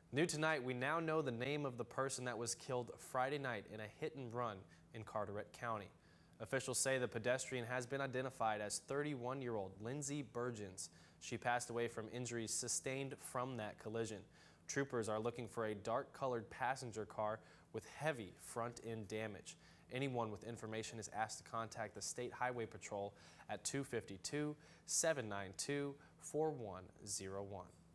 New tonight, we now know the name of the person that was killed Friday night in a hit and run in Carteret County. Officials say the pedestrian has been identified as 31-year-old Lindsay Burgens. She passed away from injuries sustained from that collision. Troopers are looking for a dark-colored passenger car with heavy front-end damage. Anyone with information is asked to contact the State Highway Patrol at 252-792-4101.